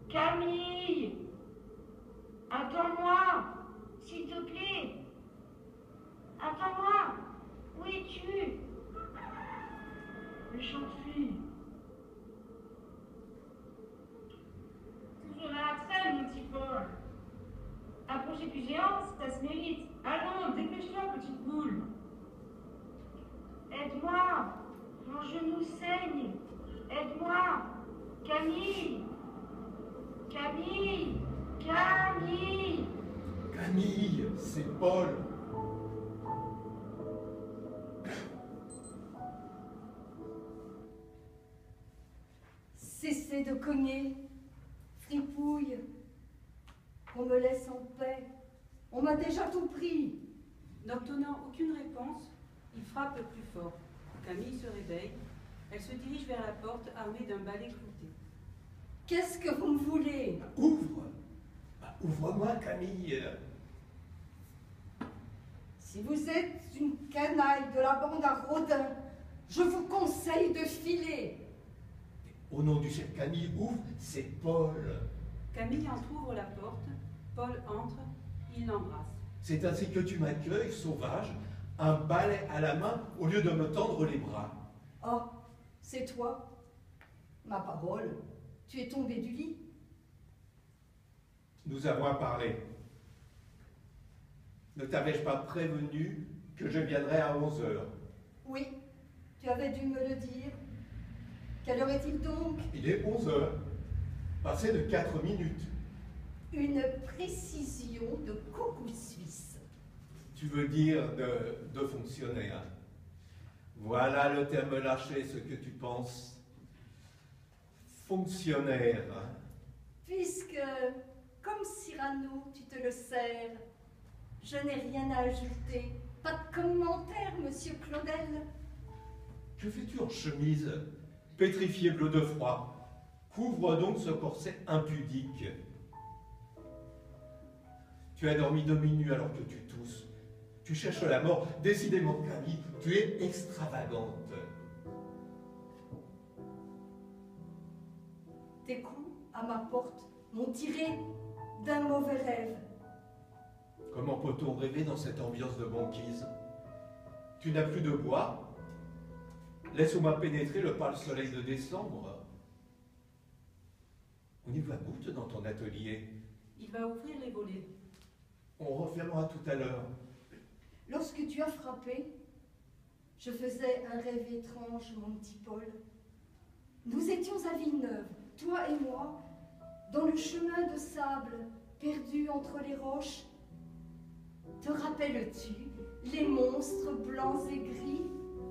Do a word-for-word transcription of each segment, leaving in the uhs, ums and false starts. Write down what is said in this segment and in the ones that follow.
Camille! Attends-moi, s'il te plaît. Attends-moi. Où es-tu? Méchante fille. Toujours à la traîne, mon petit Paul. Approchez plus géant, ça se mérite. Allons, dépêche-toi, petite boule. Aide-moi. Mon genou saigne. Aide-moi. Camille. Camille. Camille. Camille, c'est Paul. Cessez de cogner, fripouille, qu'on me laisse en paix. On m'a déjà tout pris. N'obtenant aucune réponse, il frappe plus fort. Camille se réveille. Elle se dirige vers la porte armée d'un balai clouté. Qu'est-ce que vous me voulez? Ouvre. Bah, ouvre-moi, Camille. Si vous êtes une canaille de la bande à Rodin, je vous conseille de filer. Au nom du chef Camille, ouvre, c'est Paul. Camille entr'ouvre la porte. Paul entre. Il l'embrasse. C'est ainsi que tu m'accueilles, sauvage, un balai à la main au lieu de me tendre les bras. Oh, c'est toi. Ma parole, tu es tombé du lit. Nous avons parlé. Ne t'avais-je pas prévenu que je viendrais à onze heures? Oui, tu avais dû me le dire. Quelle heure est-il donc? Il est onze heures. Passé de quatre minutes. Une précision de coucou suisse. Tu veux dire de, de fonctionnaire. Voilà le terme lâché, ce que tu penses. Fonctionnaire. Puisque, comme Cyrano, tu te le sers, je n'ai rien à ajouter. Pas de commentaire, monsieur Claudel. Que fais-tu en chemise, pétrifié bleu de froid? Couvre donc ce corset impudique. Tu as dormi demi nuit alors que tu tousses. Tu cherches la mort. Décidément, Camille, tu es extravagante. Tes coups à ma porte m'ont tiré d'un mauvais rêve. Comment peut-on rêver dans cette ambiance de banquise? Tu n'as plus de bois? Laisse-moi pénétrer le pâle soleil de décembre. On y voit goutte dans ton atelier. Il va ouvrir les volets. On refermera tout à l'heure. Lorsque tu as frappé, je faisais un rêve étrange, mon petit Paul. Nous étions à Villeneuve, toi et moi, dans le chemin de sable perdu entre les roches. Te rappelles-tu les monstres blancs et gris?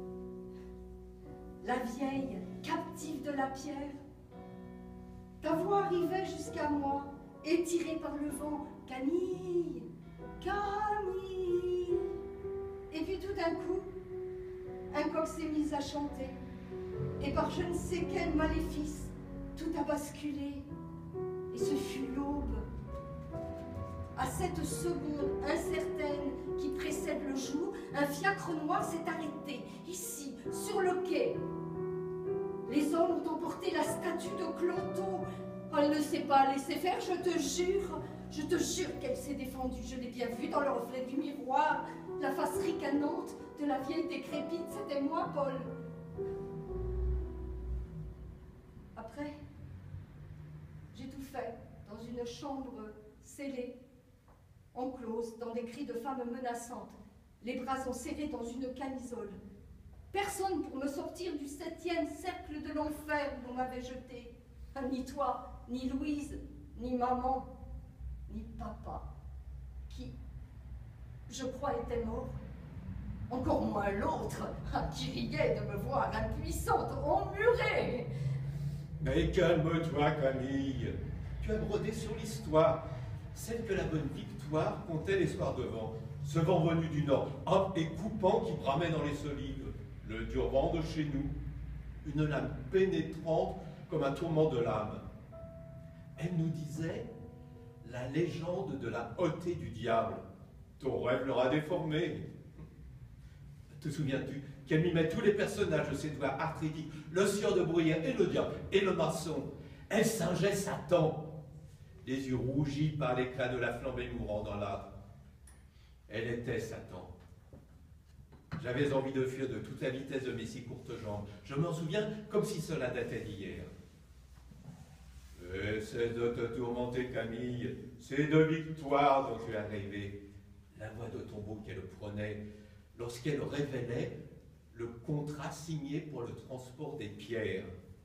La vieille, captive de la pierre. Ta voix arrivait jusqu'à moi, étirée par le vent. Camille, Camille. Et puis tout d'un coup, un coq s'est mis à chanter. Et par je ne sais quel maléfice, tout a basculé. Et ce fut l'aube. À cette seconde incertaine qui précède le jour, un fiacre noir s'est arrêté, ici, sur le quai. Les hommes ont emporté la statue de Cloto. Elle ne s'est pas laissée faire, je te jure. Je te jure qu'elle s'est défendue. Je l'ai bien vue dans le reflet du miroir. La face ricanante de la vieille décrépite, c'était moi, Paul. Après, j'ai tout fait dans une chambre scellée, enclose dans des cris de femmes menaçantes. Les bras sont serrés dans une camisole. Personne pour me sortir du septième cercle de l'enfer où on m'avait jeté. Ni toi, ni Louise, ni maman, ni papa, qui, je crois, était mort. Encore moins l'autre, qui riait de me voir impuissante, emmurée. Mais calme-toi, Camille. Tu as brodé sur l'histoire, celle que la bonne Victoire contait les soirs de vent. Ce vent venu du nord, hop et coupant qui bramait dans les solives. Le dur vent de chez nous. Une lame pénétrante comme un tourment de l'âme. Elle nous disait la légende de la hauteur du diable. Ton rêve l'aura déformé. Te souviens-tu qu'elle mimait tous les personnages de ses doigts arthritiques, le sieur de bruyère et le diable et le maçon. Elle singeait Satan. les yeux rougis par l'éclat de la flambée mourant dans l'âtre. Elle était Satan. J'avais envie de fuir de toute la vitesse de mes si courtes jambes. Je m'en souviens comme si cela datait d'hier. Essaie de te tourmenter, Camille. C'est de victoire dont tu as rêvé. La voix de tombeau qu'elle prenait lorsqu'elle révélait le contrat signé pour le transport des pierres.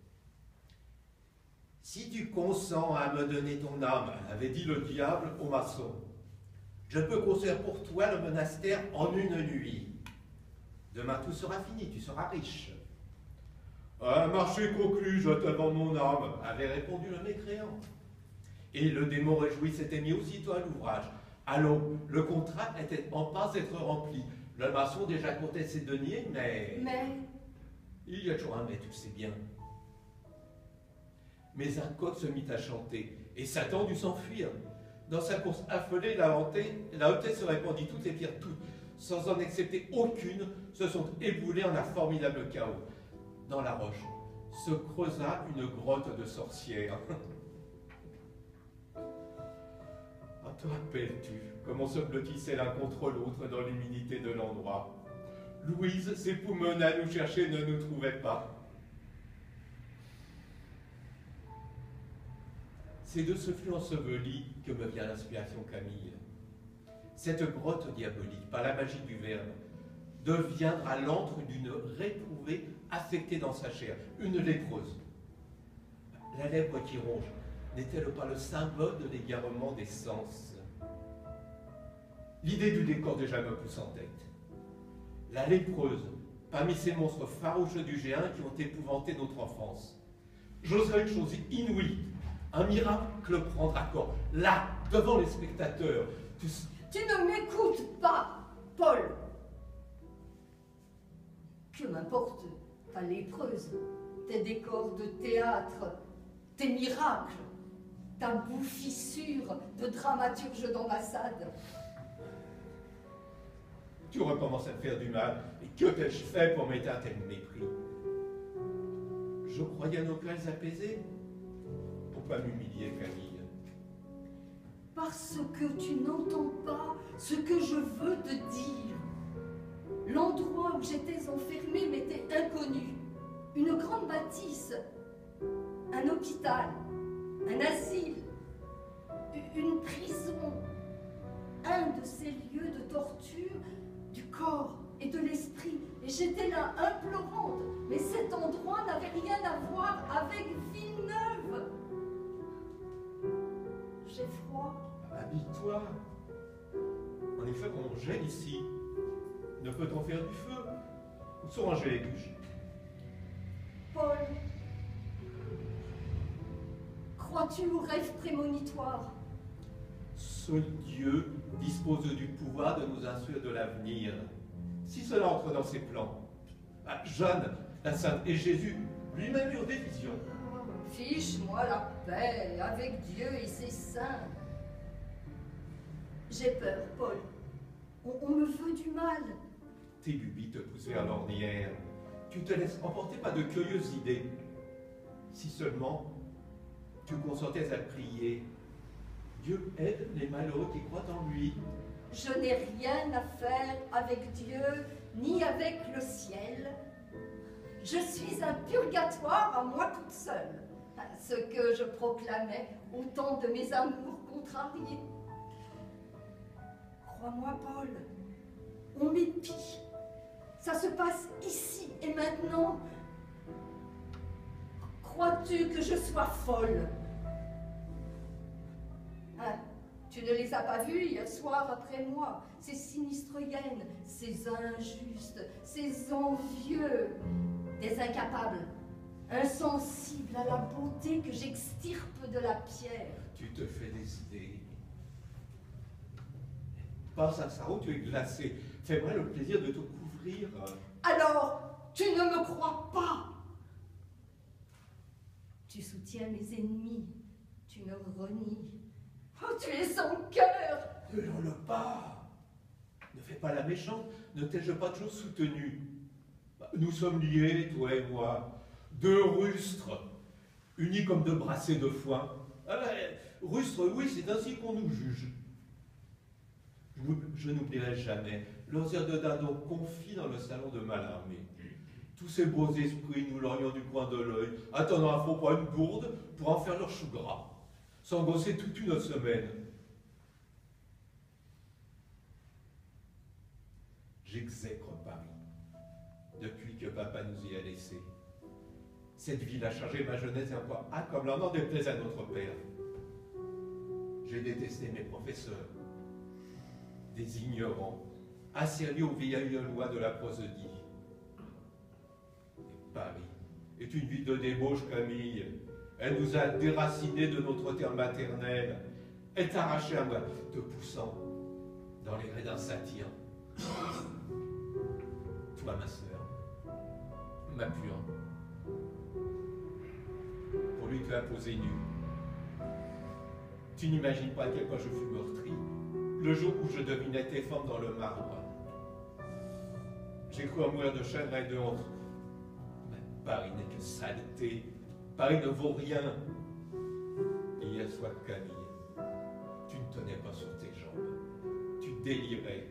Si tu consens à me donner ton âme, avait dit le diable au maçon, je peux construire pour toi le monastère en une nuit. Demain tout sera fini, tu seras riche. Un marché conclu, je te vends mon âme, avait répondu le mécréant. Et le démon réjoui s'était mis aussitôt à l'ouvrage. Allons, le contrat était en passe d'être rempli. Le maçon déjà comptait ses deniers, mais... Mais... Il y a toujours un mais, tu sais bien. Mais un coq se mit à chanter, et Satan dut s'enfuir. Dans sa course affolée, la hantée, la hôtesse se répandit toutes les pierres, toutes, sans en accepter aucune, se sont éboulées en un formidable chaos. Dans la roche se creusa une grotte de sorcières. Ah, te rappelles-tu comment on se blottissait l'un contre l'autre dans l'humidité de l'endroit? Louise s'époumonna nous chercher et ne nous trouvait pas. C'est de ce flux enseveli que me vient l'inspiration, Camille. Cette grotte diabolique, par la magie du verbe, deviendra l'antre d'une réprouvée affectée dans sa chair, une lépreuse. La lèpre qui ronge, n'est-elle pas le symbole de l'égarement des sens? L'idée du décor déjà me pousse en tête. La lépreuse, parmi ces monstres farouches du géant qui ont épouvanté notre enfance. J'oserais une chose inouïe, un miracle prendra corps, là, devant les spectateurs. Tu, tu ne m'écoutes pas, Paul. Que m'importe ta lépreuse, tes décors de théâtre, tes miracles, ta bouffissure de dramaturge d'ambassade. Tu recommences à te faire du mal, et que t'ai-je fait pour m'éteindre tel mépris? Je croyais à nos querelles apaisées. Pourquoi m'humilier, Camille? Parce que tu n'entends pas ce que je veux te dire. L'endroit où j'étais enfermée m'était inconnu. Une grande bâtisse, un hôpital, un asile, une prison, un de ces lieux de torture du corps et de l'esprit. Et j'étais là implorante, mais cet endroit n'avait rien à voir avec Villeneuve. J'ai froid. Habille-toi. En effet, on gèle ici. Ne peut-on faire du feu? Où sont rangées les bûches? Paul, crois-tu aux rêves prémonitoires? Seul Dieu dispose du pouvoir de nous instruire de l'avenir. Si cela entre dans ses plans, ah, Jeanne, la Sainte et Jésus lui-même eurent des visions. Oh, fiche-moi la paix avec Dieu et ses saints. J'ai peur, Paul. On, on me veut du mal. Tes lubies te poussent vers l'ornière. Tu te laisses emporter par de curieuses idées. Si seulement tu consentais à prier. Dieu aide les malheureux qui croient en lui. Je n'ai rien à faire avec Dieu, ni avec le ciel. Je suis un purgatoire à moi toute seule, ce que je proclamais au temps de mes amours contrariés. Crois-moi, Paul, on m'épie. Ça se passe ici et maintenant. Crois-tu que je sois folle? Hein, tu ne les as pas vus hier soir après moi, ces sinistres hyènes, ces injustes, ces envieux, des incapables, insensibles à la beauté que j'extirpe de la pierre. Tu te fais des idées. Passe à Sarro, tu es glacé. Fais-moi le plaisir de te couvrir. Alors, tu ne me crois pas. Tu soutiens mes ennemis, tu me renies. Oh, tu es sans cœur. Ne l'en pas. Ne fais pas la méchante. Ne t'ai-je pas toujours soutenu? Nous sommes liés, toi et moi. Deux rustres, unis comme deux brassées de foin. Rustre, oui, c'est ainsi qu'on nous juge. Je, je n'oublierai jamais l'osier de dindon confit dans le salon de Mallarmé. Tous ces beaux esprits, nous l'aurions du coin de l'œil, attendant un faux poids une gourde pour en faire leur chou gras, sans bosser toute une semaine. J'exècre Paris, depuis que papa nous y a laissés. Cette ville a chargé ma jeunesse d'un poids accablant, n'en déplaise à notre père. J'ai détesté mes professeurs, des ignorants, asservis aux vieilles lois de la prosodie. Et Paris est une ville de débauche, Camille. Elle nous a déracinés de notre terre maternelle. Elle t'a arraché à moi, te poussant dans les raies d'un satyre. Toi, ma sœur, ma pure, pour lui te imposer nu. Tu n'imagines pas à quel point je fus meurtri le jour où je devinais tes formes dans le marbre. J'ai cru en mourir de chagrin et de honte. Mais Paris n'est que saleté. Paris ne vaut rien. Hier soir, Camille, tu ne tenais pas sur tes jambes. Tu délirais.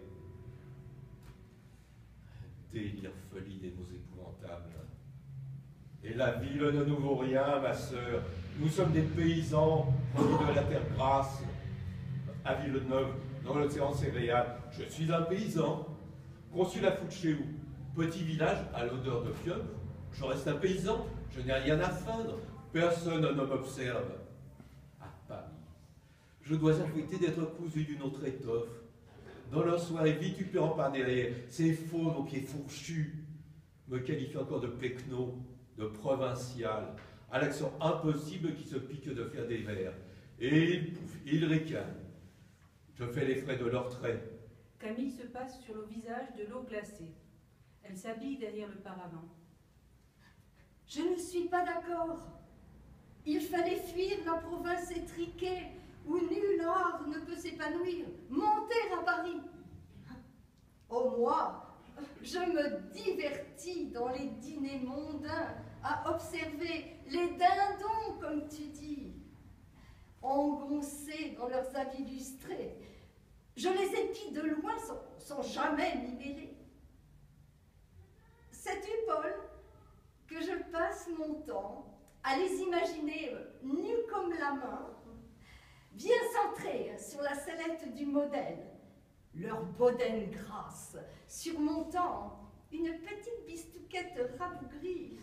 Délire, folie des mots épouvantables. Et la ville ne nous vaut rien, ma sœur. Nous sommes des paysans, venus de la terre grasse, à Villeneuve, dans l'océan céréal. Je suis un paysan, consul à Fouchéou, petit village à l'odeur de fiel. Je reste un paysan, je n'ai rien à feindre. Personne ne m'observe. À Paris, je dois acquitter d'être cousu d'une autre étoffe. Dans leur soirée vitupérant par derrière, ces faux aux pieds fourchus me qualifient encore de pecno, de provincial, à l'accent impossible qui se pique de faire des vers. Et ils pouffent, ils ricanent. Je fais les frais de leurs traits. Camille se passe sur le visage de l'eau glacée. Elle s'habille derrière le paravent. Je ne suis pas d'accord. Il fallait fuir la province étriquée où nul art ne peut s'épanouir, monter à Paris. Oh, moi, je me divertis dans les dîners mondains à observer les dindons, comme tu dis, engoncés dans leurs habits lustrés. Je les épie de loin sans, sans jamais m'y mêler. Sais-tu, Paul, que je passe mon temps à les imaginer nus comme la main, bien centrés sur la sellette du modèle, leur bedaine grasse surmontant une petite bistouquette rabougrie.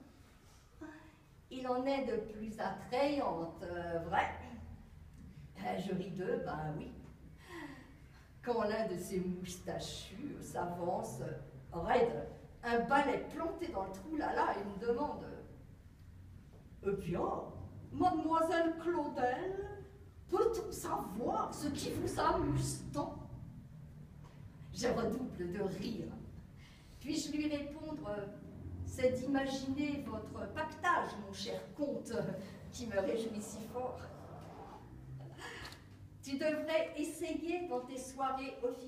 Il en est de plus attrayante, euh, vrai. Je ris d'eux, ben oui. Quand l'un de ces moustachus s'avance, raide, un balai planté dans le trou là là, et me demande « Eh bien, mademoiselle Claudel, peut-on savoir ce qui vous amuse tant ?» Je redouble de rire. Puis-je lui répondre « C'est d'imaginer votre pactage, mon cher comte, qui me réjouit si fort. Tu devrais essayer dans tes soirées officielles. »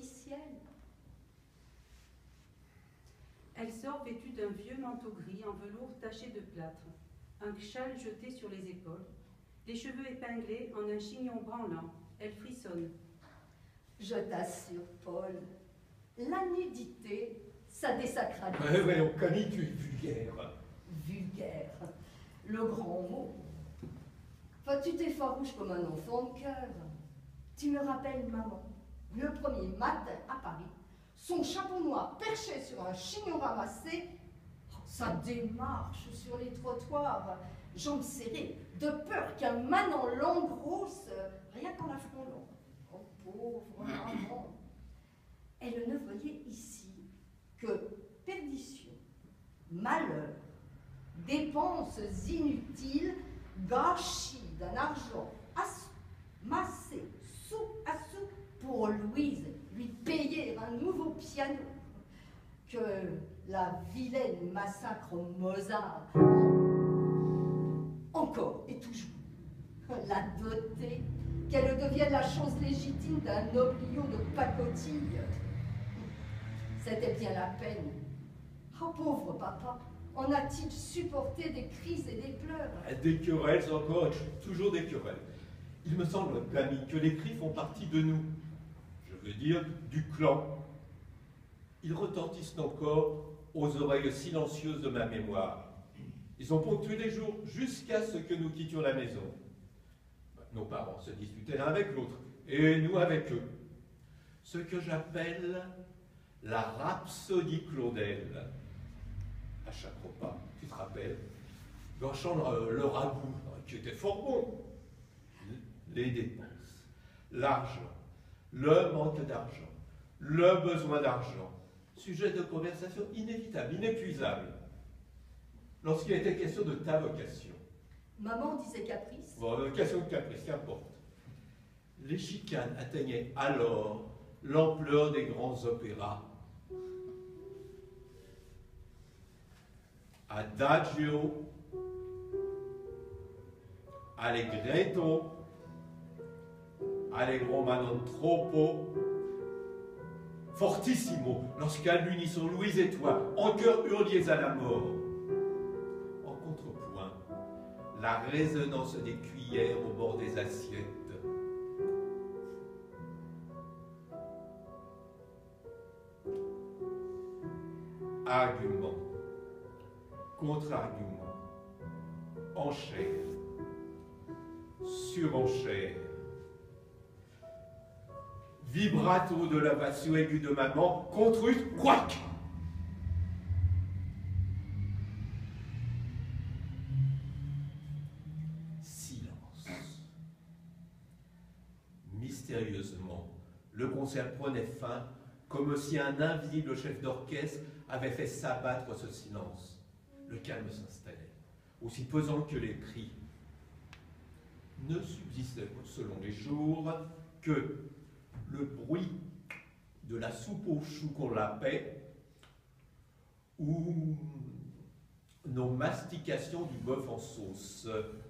Elle sort vêtue d'un vieux manteau gris en velours taché de plâtre, un châle jeté sur les épaules, les cheveux épinglés en un chignon branlant. Elle frissonne. Je t'assure, Paul, la nudité, ça désacralise. Oui, oui, on connaît, tu es vulgaire. Vulgaire, le grand mot. Enfin, tu t'es farouche comme un enfant de cœur. Tu me rappelles maman, le premier matin à Paris, son chapeau noir perché sur un chignon ramassé, sa démarche sur les trottoirs, jambes serrées, de peur qu'un manant l'engrosse, rien qu'en la frôlant. Oh, pauvre maman. Elle ne voyait ici que perdition, malheur, dépenses inutiles, gâchis d'un argent massé sou à sou pour Louise lui payer un nouveau piano, que la vilaine massacre Mozart. Encore et toujours, la dotée, qu'elle devienne la chose légitime d'un nobliau de pacotille. C'était bien la peine. Oh, pauvre papa, en a-t-il supporté des crises et des pleurs? Des querelles encore, toujours des querelles. Il me semble, l'ami, que les cris font partie de nous. Je veux dire, du clan. Ils retentissent encore aux oreilles silencieuses de ma mémoire. Ils ont ponctué les jours jusqu'à ce que nous quittions la maison. Nos parents se disputaient l'un avec l'autre, et nous avec eux. Ce que j'appelle la rhapsodie Claudel. À chaque repas, tu te rappelles, gâchant le, le ragoût, qui était fort bon. Les dépenses, l'argent, le manque d'argent, le besoin d'argent, sujet de conversation inévitable, inépuisable. Lorsqu'il était question de ta vocation. Maman disait caprice. Bon, question de caprice, qu'importe. Les chicanes atteignaient alors l'ampleur des grands opéras. Adagio, Allegretto, Allegro ma non troppo, fortissimo, lorsqu'à l'unisson Louise et toi, en chœur hurliez à la mort. En contrepoint, la résonance des cuillères au bord des assiettes. Argument, contre-argument, enchère, surenchère, vibrato de la basso aiguë de maman contre une couac. Silence. Mystérieusement, le concert prenait fin, comme si un invisible chef d'orchestre avait fait s'abattre ce silence. Le calme s'installait, aussi pesant que les cris. Ne subsistait selon les jours que le bruit de la soupe aux choux qu'on lapait ou nos mastications du bœuf en sauce.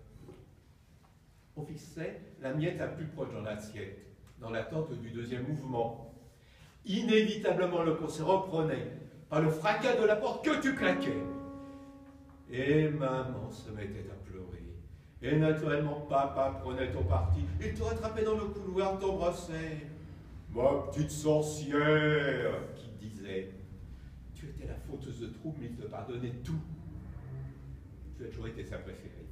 On fixait la miette la plus proche dans l'assiette, dans l'attente du deuxième mouvement. Inévitablement, le concert reprenait par le fracas de la porte que tu claquais. Et maman se mettait à pleurer. Et naturellement, papa prenait ton parti. Il te rattrapait dans le couloir, t'embrassait. Ma petite sorcière, qui disait. Tu étais la fauteuse de trouble, mais il te pardonnait tout. Tu as toujours été sa préférée.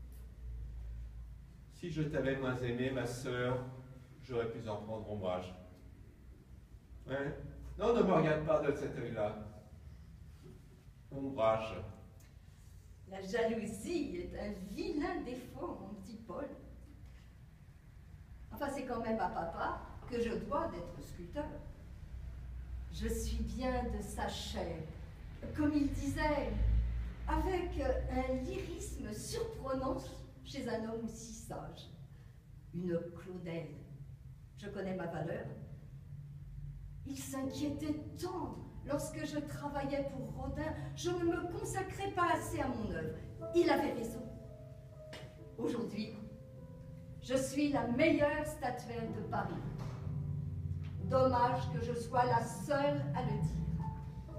Si je t'avais moins aimé, ma sœur, j'aurais pu en prendre ombrage. Hein? Non, ne me regarde pas de cet œil-là. Ombrage. La jalousie est un vilain défaut, mon petit Paul. Enfin, c'est quand même à papa que je dois d'être sculpteur. Je suis bien de sa chair, comme il disait, avec un lyrisme surprenant chez un homme aussi sage. Une Claudel. Je connais ma valeur. Il s'inquiétait tant. Lorsque je travaillais pour Rodin, je ne me consacrais pas assez à mon œuvre. Il avait raison. Aujourd'hui, je suis la meilleure statuaire de Paris. Dommage que je sois la seule à le dire.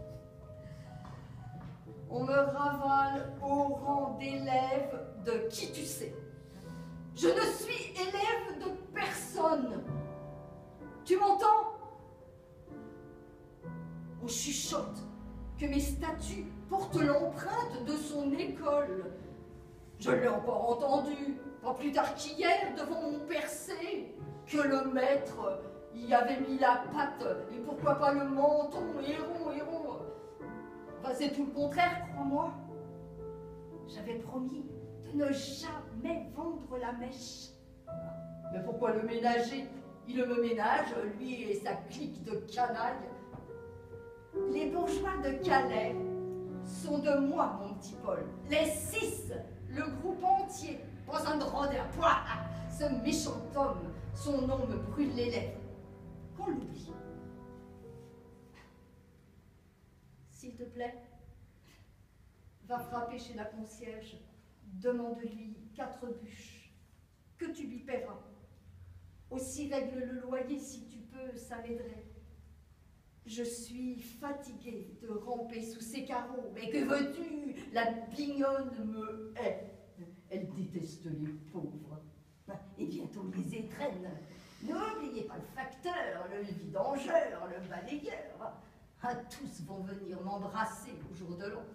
On me ravale au rang d'élève de qui tu sais. Je ne suis élève de personne. Tu m'entends ? On chuchote que mes statues portent l'empreinte de son école. Je l'ai encore entendu, pas plus tard qu'hier, devant mon percé, que le maître y avait mis la patte, et pourquoi pas le menton, héron, héron. Enfin, c'est tout le contraire, crois-moi. J'avais promis de ne jamais vendre la mèche. Mais pourquoi le ménager? Il me ménage, lui et sa clique de canailles. Les bourgeois de Calais sont de moi, mon petit Paul. Les six, le groupe entier, pas un drôle à poids. Ce méchant homme, son nom me brûle les lèvres. Qu'on l'oublie. S'il te plaît, va frapper chez la concierge. Demande-lui quatre bûches, que tu lui paieras. Aussi règle le loyer si tu peux, ça m'aiderait. Je suis fatiguée de ramper sous ces carreaux. Mais que veux-tu? La bignonne me hait. Elle déteste les pauvres. et bientôt les étrennes. N'oubliez pas le facteur, le vidangeur, le balayeur. Ah, tous vont venir m'embrasser au jour de l'an.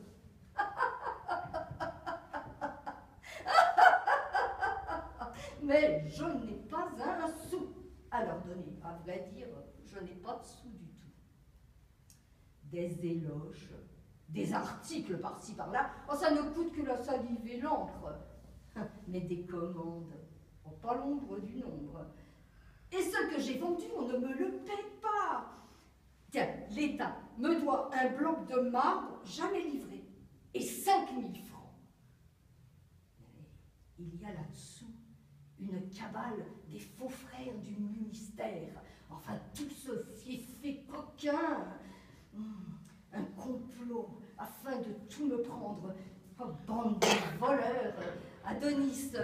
Mais je n'ai pas un sou à leur donner. À vrai dire, je n'ai pas de sou du tout. Des éloges, des articles par-ci par-là, oh, ça ne coûte que la salive et l'encre. Mais des commandes, oh, pas l'ombre du nombre. Et ce que j'ai vendu, on ne me le paie pas. Tiens, l'État me doit un bloc de marbre jamais livré et cinq mille francs. Mais il y a là-dessous une cabale des faux frères du ministère. Enfin, tout ce fiefé coquin. Hum, un complot afin de tout me prendre. Oh, bande de voleurs. Adonis,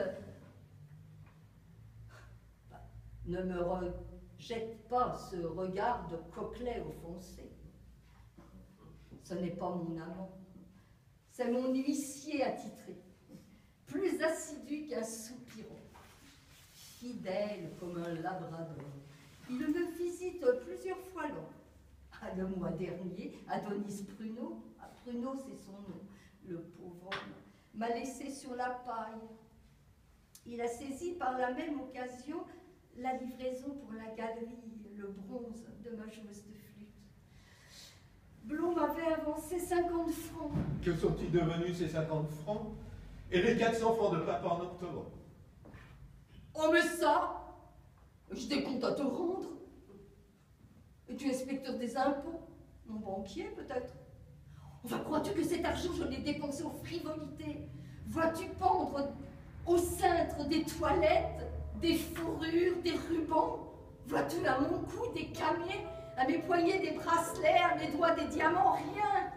bah, ne me rejette pas ce regard de coquelet offensé. Ce n'est pas mon amant, c'est mon huissier attitré, plus assidu qu'un soupirant, fidèle comme un labrador. Il me visite plusieurs fois l'an. Ah, le mois dernier, Adonis Pruneau, ah, Pruneau c'est son nom, le pauvre homme, m'a laissé sur la paille. Il a saisi par la même occasion la livraison pour la galerie, le bronze de ma joueuse de flûte. Blot m'avait avancé cinquante francs. Que sont-ils devenus ces cinquante francs? Et les quatre cents francs de papa en octobre? Oh mais ça, je décompte à te rendre. Et tu es inspecteur des impôts, mon banquier peut-être. Enfin, crois-tu que cet argent, je l'ai dépensé aux frivolités? Vois-tu pendre au cintre des toilettes, des fourrures, des rubans? Vois-tu à mon cou des camées, à mes poignets des bracelets, à mes doigts des diamants? Rien.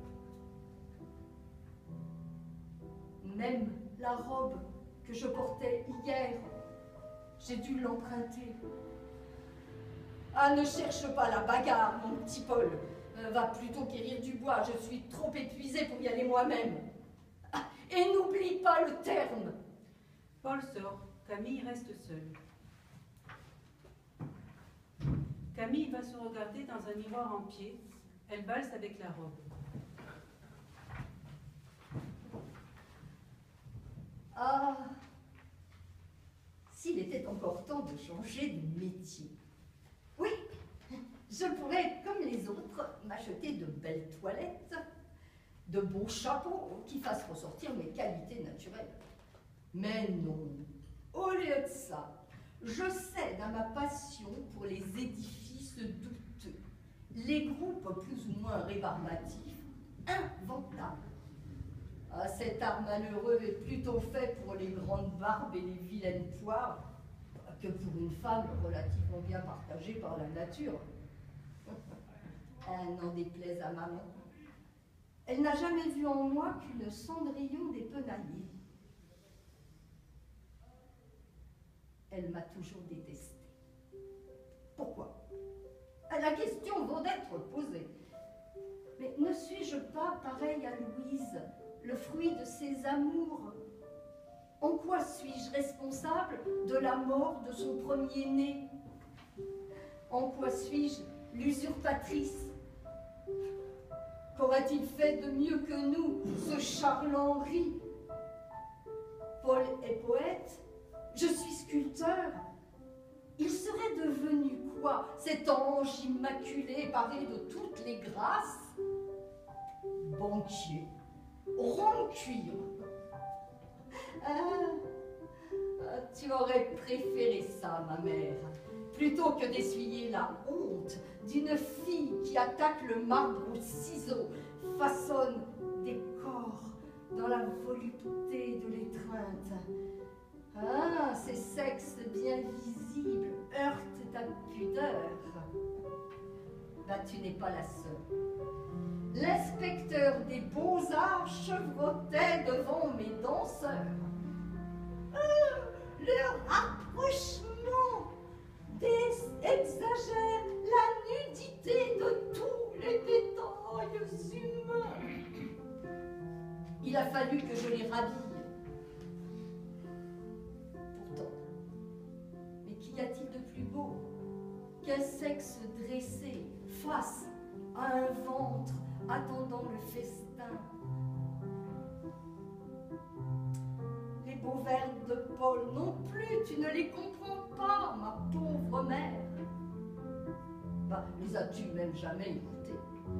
Même la robe que je portais hier, j'ai dû l'emprunter. Ah, ne cherche pas la bagarre, mon petit Paul. Euh, va plutôt quérir du bois, je suis trop épuisée pour y aller moi-même. Ah, et n'oublie pas le terme. Paul sort, Camille reste seule. Camille va se regarder dans un miroir en pied. Elle valse avec la robe. Ah, s'il était encore temps de changer de métier. Oui, je pourrais, comme les autres, m'acheter de belles toilettes, de beaux chapeaux qui fassent ressortir mes qualités naturelles. Mais non, au lieu de ça, je cède à ma passion pour les édifices douteux, les groupes plus ou moins rébarbatifs, inventables. Ah, cet art malheureux est plutôt fait pour les grandes barbes et les vilaines poires que pour une femme relativement bien partagée par la nature. Elle n'en déplaise à maman. Elle n'a jamais vu en moi qu'une cendrillon des Penaillés. Elle m'a toujours détestée. Pourquoi? La question vaut d'être posée. Mais ne suis-je pas pareil à Louise, le fruit de ses amours? En quoi suis-je responsable de la mort de son premier-né? En quoi suis-je l'usurpatrice? Qu'aura-t-il fait de mieux que nous, ce Charles-Henri? Paul est poète, je suis sculpteur. Il serait devenu quoi, cet ange immaculé, paré de toutes les grâces? Banquier, rond-cuir. Ah, ah, tu aurais préféré ça, ma mère, plutôt que d'essuyer la honte d'une fille qui attaque le marbre au ciseau, façonne des corps dans la volupté de l'étreinte. Ah, ces sexes bien visibles heurtent ta pudeur. Bah, tu n'es pas la seule. L'inspecteur des beaux-arts chevrotait devant mes danseurs. Ah, leur rapprochement exagère la nudité de tous les détails humains. Il a fallu que je les rhabille. Pourtant, beau qu'un sexe dressé face à un ventre attendant le festin. Les beaux vers de Paul non plus, tu ne les comprends pas, ma pauvre mère. Bah, les as-tu même jamais écoutés?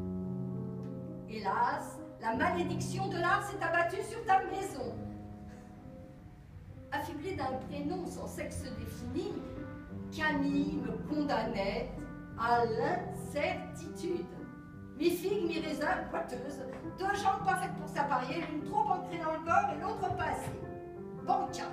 Hélas, la malédiction de l'art s'est abattue sur ta maison. Affublée d'un prénom sans sexe défini, Camille me condamnait à l'incertitude. Mi-figue, mi-raisin, boiteuse, deux jambes pas faites pour s'apparier, l'une trop ancrée dans le corps et l'autre pas assez. Bancale.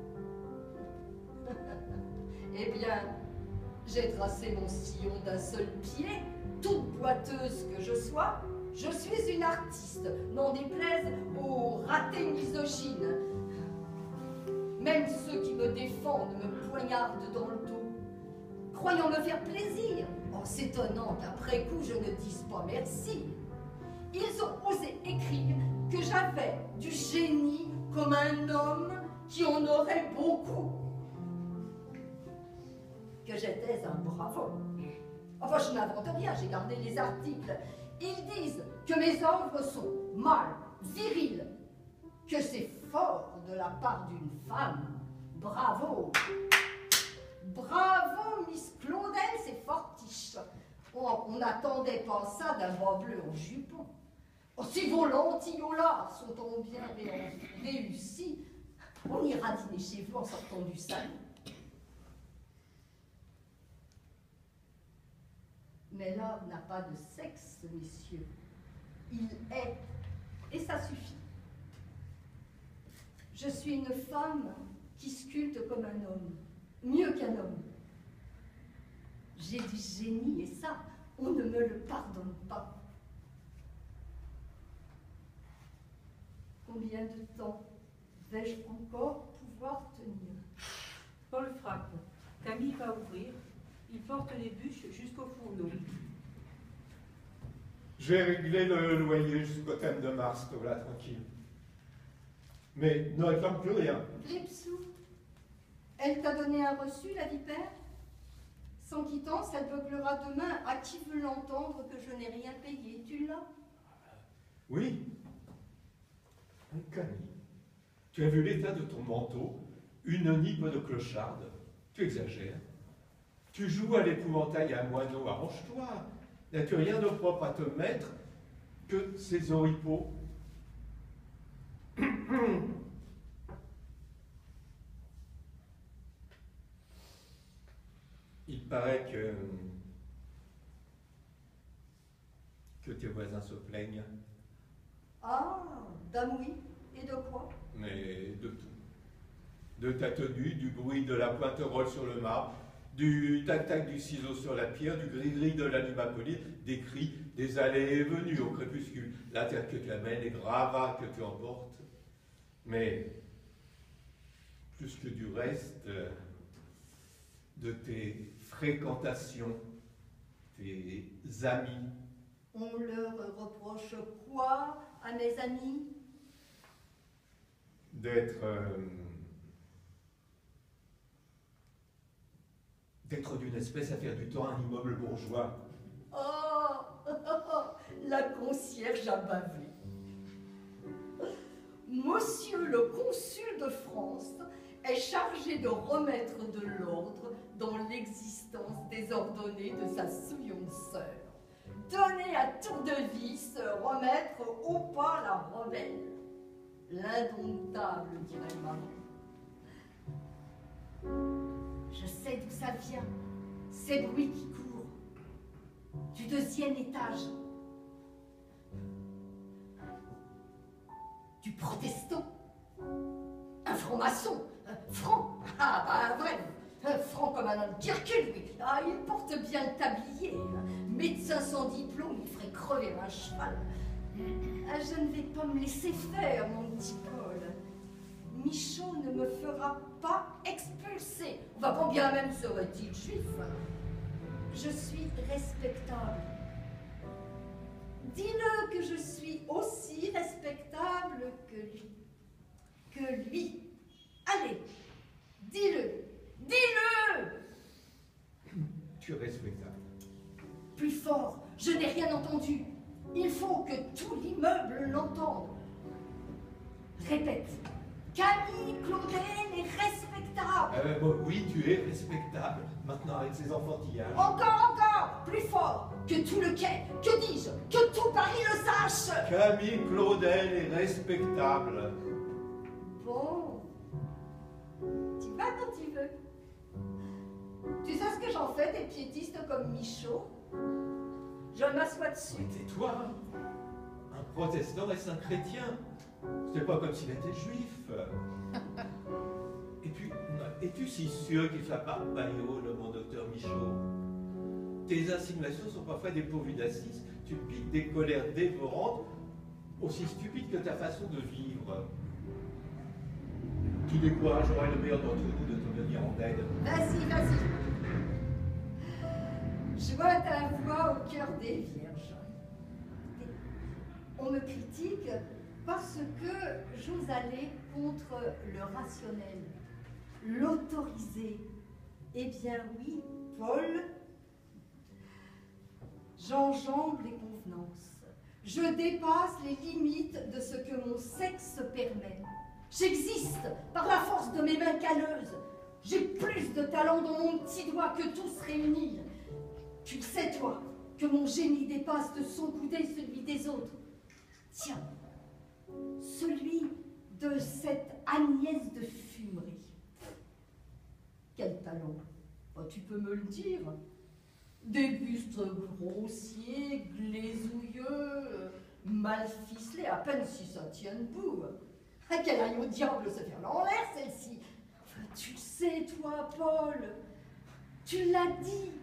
Eh bien, j'ai tracé mon sillon d'un seul pied, toute boiteuse que je sois. Je suis une artiste, n'en déplaise aux ratés misogynes. Même ceux qui me défendent me poignardent dans le dos, croyant me faire plaisir, en s'étonnant qu'après coup je ne dise pas merci. Ils ont osé écrire que j'avais du génie comme un homme qui en aurait beaucoup, que j'étais un bravo. Enfin, je n'invente rien, j'ai gardé les articles. Ils disent que mes œuvres sont mâles, viriles, que c'est fort de la part d'une femme. Bravo! Bravo, Miss Claudel, c'est fortiche. Oh, on n'attendait pas ça d'un bas bleu en jupon. Oh, si vos lentilles-là sont bien ré réussies, on ira dîner chez vous en sortant du salon. Mais l'art n'a pas de sexe, messieurs. Il est, et ça suffit. Je suis une femme qui sculpte comme un homme, mieux qu'un homme. J'ai du génie et ça, on ne me le pardonne pas. Combien de temps vais-je encore pouvoir tenir? Paul frappe. Camille va ouvrir. Il porte les bûches jusqu'au fourneau. J'ai réglé le loyer jusqu'au thème de mars, te voilà tranquille. Mais ne réclame plus rien. Lipsou, elle t'a donné un reçu, la vipère? Sans quittance, elle beuglera demain à qui veut l'entendre que je n'ai rien payé. Tu l'as? Oui. Camille, tu as vu l'état de ton manteau, une nippe de clocharde. Tu exagères. Tu joues à l'épouvantail à un moineau, arrange-toi. N'as-tu rien de propre à te mettre que ces oripeaux? Il paraît que, que tes voisins se plaignent. Ah, dame oui. Et de quoi? Mais de tout. De ta tenue, du bruit de la pointerolle sur le marbre, du tac-tac du ciseau sur la pierre, du gris-gris de la numapoline, des cris, des allées et venues au crépuscule, la terre que tu amènes, les gravats que tu emportes. Mais, plus que du reste, de tes fréquentations, tes amis. On leur reproche quoi à mes amis? D'être... Euh, d'être d'une espèce à faire du temps un immeuble bourgeois. Oh, oh, oh, la concierge a bavé. Monsieur le consul de France est chargé de remettre de l'ordre dans l'existence désordonnée de sa souillonne sœur. Donner à tour de vis, remettre au pas la rebelle. L'indomptable, dirait Marie. Je sais d'où ça vient, ces bruits qui courent. Du deuxième étage. Du protestant. Un franc-maçon. Un franc. Ah, bah, vrai. Un franc comme un homme Kirkul, oui. Ah, il porte bien le tablier. Médecin sans diplôme, il ferait crever un cheval. Ah, je ne vais pas me laisser faire, mon petit Paul. Michaud ne me fera pas expulser. Va pas bien même serait-il juif. Je suis respectable. Dis-le que je suis aussi respectable que lui. Que lui. Allez, dis-le. Dis-le! Tu es respectable. Plus fort, je n'ai rien entendu. Il faut que tout l'immeuble l'entende. Répète. Camille Claudel est respectable. Euh, bon, oui, tu es respectable. Maintenant, avec ces enfantillages. Encore, encore, plus fort. Que tout le quai, que dis-je, que tout Paris le sache. Camille Claudel est respectable. Bon. Tu vas quand tu veux. Tu sais ce que j'en fais des piétistes comme Michaud? Je m'assois dessus. Mais tais-toi. Un protestant reste un chrétien. C'est pas comme s'il était juif. Et puis, es-tu si sûr qu'il soit pas Bayot, le mon docteur Michaud? Tes insinuations sont parfois dépourvues d'assises. Tu piques des colères dévorantes, aussi stupides que ta façon de vivre. Qui découragera le meilleur d'entre nous de te venir en aide. Vas-y, vas-y. Je vois ta voix au cœur des vierges. On me critique parce que j'ose aller contre le rationnel, l'autorisé. Eh bien oui, Paul, j'enjambe les convenances. Je dépasse les limites de ce que mon sexe permet. J'existe par la force de mes mains calleuses. J'ai plus de talent dans mon petit doigt que tous réunis. Tu le sais, toi, que mon génie dépasse de son coudé celui des autres. Tiens, celui de cette Agnès de Fumerie. Quel talent? Oh, tu peux me le dire. Des bustes grossiers, glaisouilleux, mal ficelés, à peine si ça tient debout. À quel aille au diable se faire en l'air, celle-ci? Enfin, tu le sais, toi, Paul. Tu l'as dit.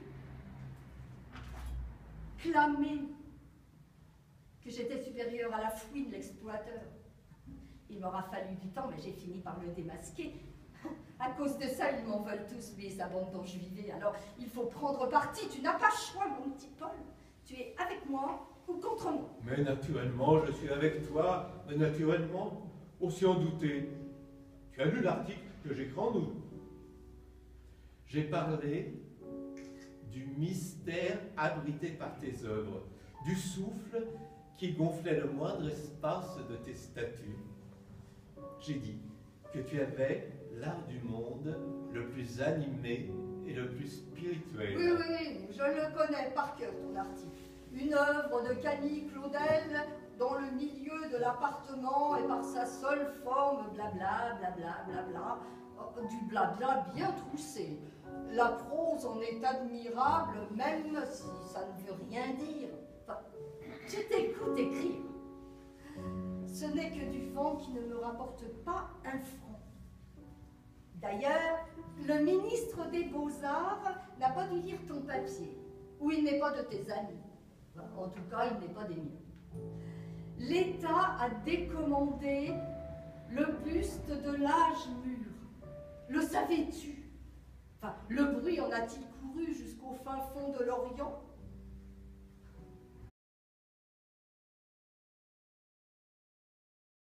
Clamé que j'étais supérieure à la fouine, l'exploiteur. Il m'aura fallu du temps, mais j'ai fini par le démasquer. À cause de ça, ils m'en veulent tous, lui et sa bande dont je vivais. Alors, il faut prendre parti. Tu n'as pas le choix, mon petit Paul. Tu es avec moi ou contre moi. Mais naturellement, je suis avec toi. Mais naturellement, aussi en douter. Tu as lu l'article que j'écris en août. J'ai parlé du mystère abrité par tes œuvres, du souffle qui gonflait le moindre espace de tes statues. J'ai dit que tu avais l'art du monde le plus animé et le plus spirituel. Oui, oui, je le connais par cœur, ton article. Une œuvre de Camille Claudel dans le milieu de l'appartement et par sa seule forme, blabla, blabla, blabla, du blabla bien troussé. La prose en est admirable, même si ça ne veut rien dire. Enfin, tu t'écoutes écrire. Ce n'est que du vent qui ne me rapporte pas un franc. D'ailleurs, le ministre des Beaux-Arts n'a pas dû lire ton papier, ou il n'est pas de tes amis. Enfin, en tout cas, il n'est pas des miens. L'État a décommandé le buste de l'âge mûr. Le savais-tu? Enfin, le bruit en a-t-il couru jusqu'au fin fond de l'Orient?